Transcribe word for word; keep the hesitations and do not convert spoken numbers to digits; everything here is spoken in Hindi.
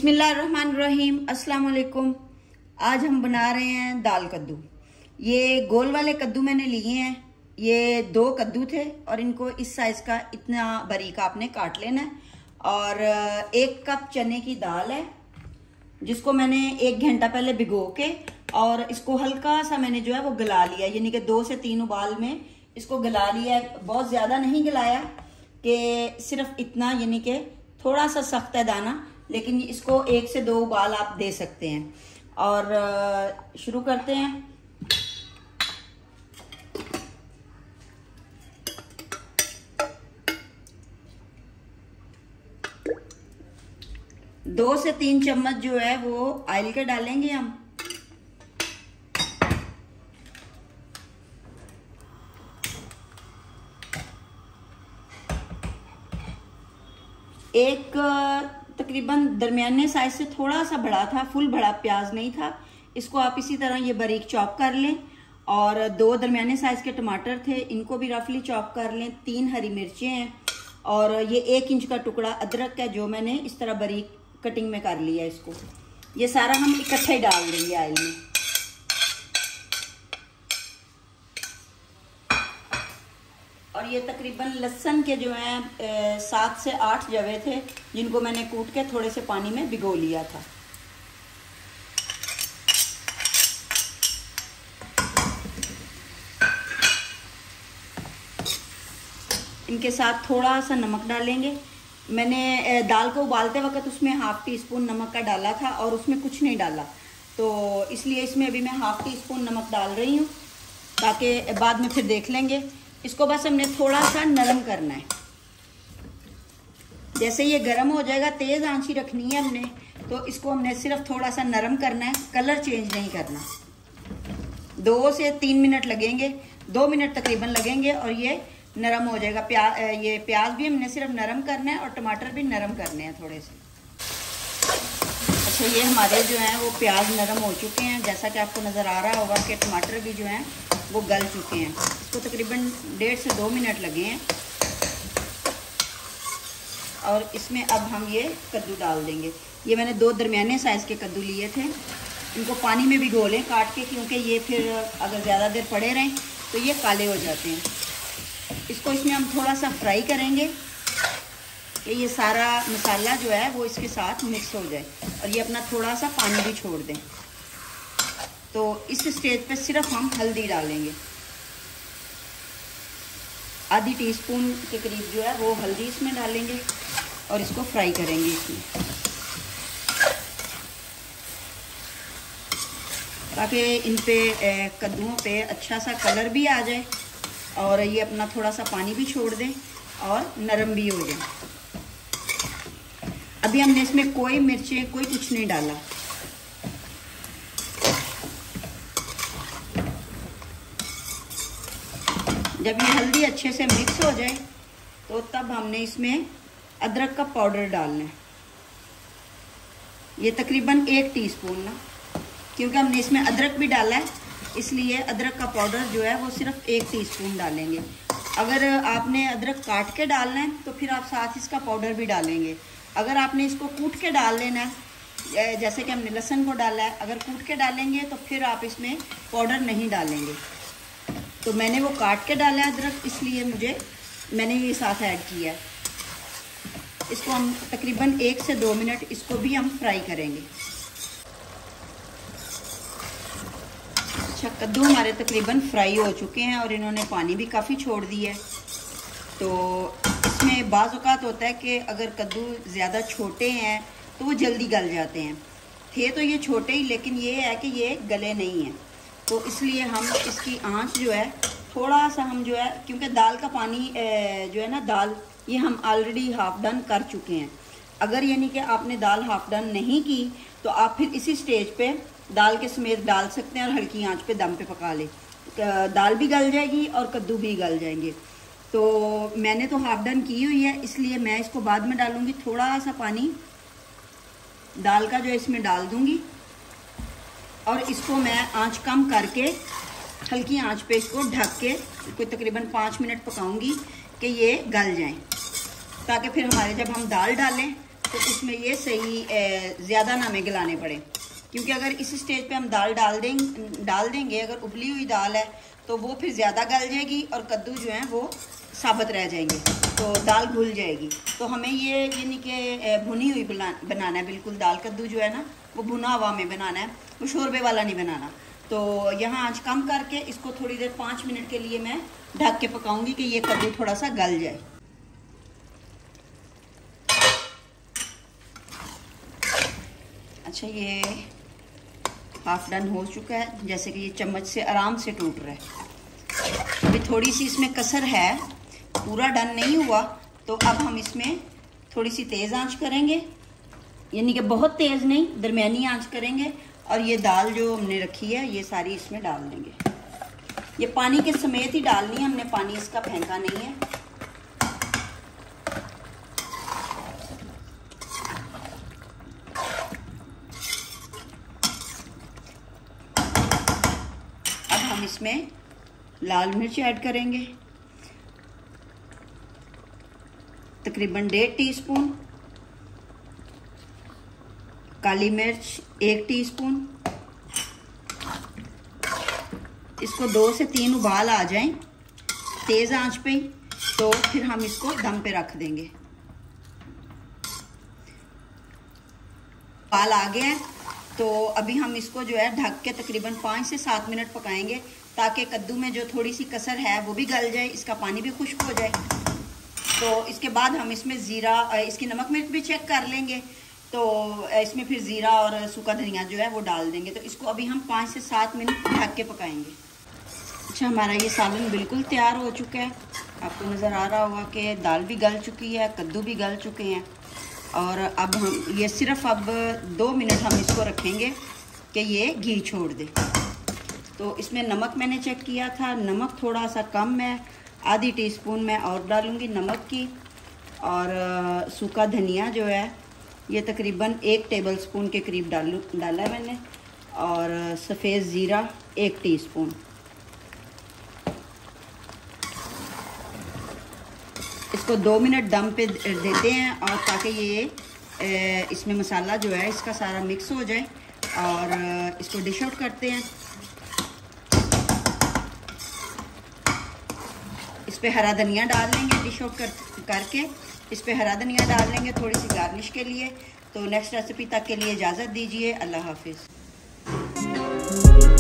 बिस्मिल्लाहिर्रहमानिर्रहीम, अस्सलाम वालेकुम। आज हम बना रहे हैं दाल कद्दू। ये गोल वाले कद्दू मैंने लिए हैं। ये दो कद्दू थे और इनको इस साइज का इतना बारीक आपने काट लेना है। और एक कप चने की दाल है जिसको मैंने एक घंटा पहले भिगो के और इसको हल्का सा मैंने जो है वो गला लिया, यानी कि दो से तीन उबाल में इसको गला लिया। बहुत ज्यादा नहीं गलाया कि सिर्फ इतना, यानी कि थोड़ा सा सख्त है दाना, लेकिन इसको एक से दो उबाल आप दे सकते हैं। और शुरू करते हैं। दो से तीन चम्मच जो है वो ऑयल के डालेंगे हम। एक तकरीबन दरमियाने साइज से थोड़ा सा बड़ा था, फुल बड़ा प्याज नहीं था। इसको आप इसी तरह ये बारीक चॉप कर लें। और दो दरमियाने साइज के टमाटर थे, इनको भी रफली चॉप कर लें। तीन हरी मिर्चें हैं और ये एक इंच का टुकड़ा अदरक है जो मैंने इस तरह बारीक कटिंग में कर लिया। इसको ये सारा हम इकट्ठे ही डाल देंगे ऑयल में। और ये तकरीबन लहसुन के जो हैं सात से आठ जवे थे जिनको मैंने कूट के थोड़े से पानी में भिगो लिया था। इनके साथ थोड़ा सा नमक डालेंगे। मैंने दाल को उबालते वक्त उसमें हाफ टी स्पून नमक का डाला था और उसमें कुछ नहीं डाला, तो इसलिए इसमें अभी मैं हाफ टी स्पून नमक डाल रही हूँ ताकि बाद में फिर देख लेंगे। इसको बस हमने थोड़ा सा नरम करना है। जैसे ये गर्म हो जाएगा, तेज आंच ही रखनी है हमने, तो इसको हमने सिर्फ थोड़ा सा नरम करना है, कलर चेंज नहीं करना। दो से तीन मिनट लगेंगे, दो मिनट तकरीबन लगेंगे और ये नरम हो जाएगा। प्याज ये प्याज भी हमने सिर्फ नरम करना है और टमाटर भी नरम करने हैं थोड़े से। अच्छा, ये हमारे जो हैं वो प्याज नरम हो चुके हैं। जैसा कि आपको नज़र आ रहा होगा कि टमाटर भी जो हैं वो गल चुके हैं। इसको तकरीबन डेढ़ से दो मिनट लगे हैं। और इसमें अब हम ये कद्दू डाल देंगे। ये मैंने दो दरमियाने साइज़ के कद्दू लिए थे। इनको पानी में भिगो लें काट के, क्योंकि ये फिर अगर ज़्यादा देर पड़े रहें तो ये काले हो जाते हैं। इसको इसमें हम थोड़ा सा फ्राई करेंगे कि ये सारा मसाला जो है वो इसके साथ मिक्स हो जाए और ये अपना थोड़ा सा पानी भी छोड़ दें। तो इस स्टेज पे सिर्फ हम हल्दी डालेंगे। आधी टीस्पून के करीब जो है वो हल्दी इसमें डालेंगे और इसको फ्राई करेंगे इसमें, ताकि इन पे कद्दूओं पे अच्छा सा कलर भी आ जाए और ये अपना थोड़ा सा पानी भी छोड़ दें और नरम भी हो जाए। अभी हमने इसमें कोई मिर्चें कोई कुछ नहीं डाला। जब ये हल्दी अच्छे से मिक्स हो जाए तो तब हमने इसमें अदरक का पाउडर डालना है। ये तकरीबन एक टीस्पून ना, क्योंकि हमने इसमें अदरक भी डाला है इसलिए अदरक का पाउडर जो है वो सिर्फ एक टीस्पून डालेंगे। अगर आपने अदरक काट के डालना है तो फिर आप साथ इसका पाउडर भी डालेंगे। अगर आपने इसको कूट के डाल लेना है, जैसे कि हमने लहसुन को डाला है, अगर कूट के डालेंगे तो फिर आप इसमें पाउडर नहीं डालेंगे। तो मैंने वो काट के डाला है अदरक, इसलिए मुझे मैंने ये साथ ऐड किया है। इसको हम तकरीबन एक से दो मिनट इसको भी हम फ्राई करेंगे। अच्छा, कद्दू हमारे तकरीबन फ्राई हो चुके हैं और इन्होंने पानी भी काफ़ी छोड़ दिया है। तो इसमें बाज़ औक़ात होता है कि अगर कद्दू ज़्यादा छोटे हैं तो वो जल्दी गल जाते हैं। थे तो ये छोटे ही, लेकिन ये है कि ये गले नहीं हैं, तो इसलिए हम इसकी आंच जो है थोड़ा सा हम जो है, क्योंकि दाल का पानी जो है ना, दाल ये हम ऑलरेडी हाफ डन कर चुके हैं। अगर यानी कि आपने दाल हाफ डन नहीं की तो आप फिर इसी स्टेज पे दाल के समेत डाल सकते हैं और हल्की आंच पे दम पे पका ले। दाल भी गल जाएगी और कद्दू भी गल जाएंगे। तो मैंने तो हाफ डन की हुई है, इसलिए मैं इसको बाद में डालूँगी। थोड़ा सा पानी दाल का जो इसमें डाल दूँगी और इसको मैं आंच कम करके हल्की आंच पे इसको ढक के कोई तकरीबन पाँच मिनट पकाऊंगी कि ये गल जाएं, ताकि फिर हमारे जब हम दाल डालें तो उसमें ये सही ज़्यादा ना हमें गलाने पड़े, क्योंकि अगर इस स्टेज पे हम दाल डाल देंगे डाल देंगे अगर उबली हुई दाल है तो वो फिर ज़्यादा गल जाएगी और कद्दू जो है वो साबुत रह जाएंगे, तो दाल घुल जाएगी। तो हमें ये यानी कि भुनी हुई बनाना है बिल्कुल। दाल कद्दू जो है ना वो भुना हुआ में बनाना है, वो शोरबे वाला नहीं बनाना। तो यहाँ आंच कम करके इसको थोड़ी देर पाँच मिनट के लिए मैं ढक के पकाऊंगी कि ये कद्दू थोड़ा सा गल जाए। अच्छा, ये हाफ डन हो चुका है, जैसे कि ये चम्मच से आराम से टूट रहा है। अभी थोड़ी सी इसमें कसर है, पूरा डन नहीं हुआ, तो अब हम इसमें थोड़ी सी तेज़ आंच करेंगे, यानी कि बहुत तेज़ नहीं, दरमियानी आंच करेंगे। और ये दाल जो हमने रखी है ये सारी इसमें डाल देंगे। ये पानी के समेत ही डालनी है, हमने पानी इसका फेंका नहीं है। अब हम इसमें लाल मिर्च ऐड करेंगे, तकरीबन डेढ़ टीस्पून, काली मिर्च एक टीस्पून। इसको दो से तीन उबाल आ जाएं तेज़ आंच पे, तो फिर हम इसको दम पे रख देंगे। उबाल आ गया है तो अभी हम इसको जो है ढक के तकरीबन पाँच से सात मिनट पकाएंगे, ताकि कद्दू में जो थोड़ी सी कसर है वो भी गल जाए, इसका पानी भी खुश्क हो जाए। तो इसके बाद हम इसमें ज़ीरा, इसकी नमक मिर्च भी चेक कर लेंगे, तो इसमें फिर ज़ीरा और सूखा धनिया जो है वो डाल देंगे। तो इसको अभी हम पाँच से सात मिनट ढक के पकाएंगे। अच्छा, हमारा ये सालन बिल्कुल तैयार हो चुका है। आपको नज़र आ रहा होगा कि दाल भी गल चुकी है, कद्दू भी गल चुके हैं। और अब हम ये सिर्फ अब दो मिनट हम इसको रखेंगे कि ये घी छोड़ दे। तो इसमें नमक मैंने चेक किया था, नमक थोड़ा सा कम है, आधी टीस्पून मैं और डालूँगी नमक की। और सूखा धनिया जो है ये तकरीबन एक टेबलस्पून के करीब डालू डाला है मैंने। और सफ़ेद ज़ीरा एक टीस्पून। इसको दो मिनट दम पे देते हैं, और ताकि ये इसमें मसाला जो है इसका सारा मिक्स हो जाए। और इसको डिश आउट करते हैं। इस पे हरा धनिया डाल लेंगे, डिश आउट कर करके इस पे हरा धनिया डाल लेंगे थोड़ी सी गार्निश के लिए। तो नेक्स्ट रेसिपी तक के लिए इजाज़त दीजिए। अल्लाह हाफिज़।